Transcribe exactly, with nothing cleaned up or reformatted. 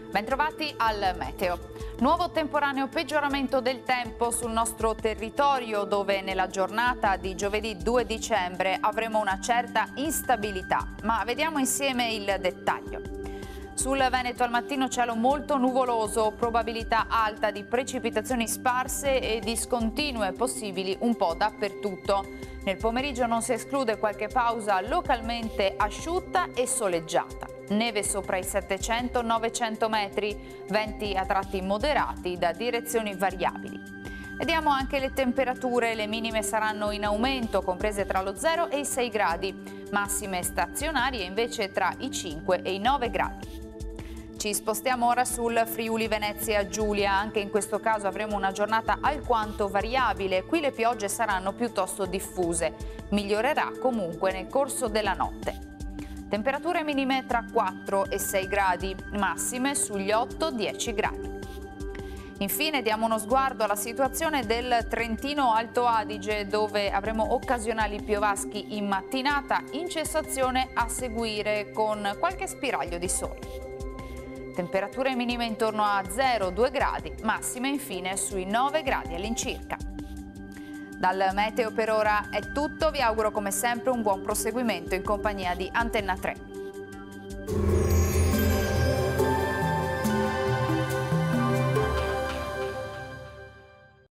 Bentrovati al meteo. Nuovo temporaneo peggioramento del tempo sul nostro territorio, dove nella giornata di giovedì due dicembre avremo una certa instabilità, ma vediamo insieme il dettaglio. Sul Veneto al mattino cielo molto nuvoloso, probabilità alta di precipitazioni sparse e discontinue possibili un po' dappertutto. Nel pomeriggio non si esclude qualche pausa localmente asciutta e soleggiata. Neve sopra i settecento novecento metri, venti a tratti moderati da direzioni variabili. Vediamo anche le temperature, le minime saranno in aumento, comprese tra lo zero e i sei gradi, massime stazionarie invece tra i cinque e i nove gradi. Ci spostiamo ora sul Friuli Venezia Giulia, anche in questo caso avremo una giornata alquanto variabile, qui le piogge saranno piuttosto diffuse, migliorerà comunque nel corso della notte. Temperature minime tra quattro e sei gradi, massime sugli otto dieci gradi. Infine diamo uno sguardo alla situazione del Trentino Alto Adige, dove avremo occasionali piovaschi in mattinata, in cessazione a seguire con qualche spiraglio di sole. Temperature minime intorno a zero due gradi, massime infine sui nove gradi all'incirca. Dal meteo per ora è tutto, vi auguro come sempre un buon proseguimento in compagnia di Antenna tre.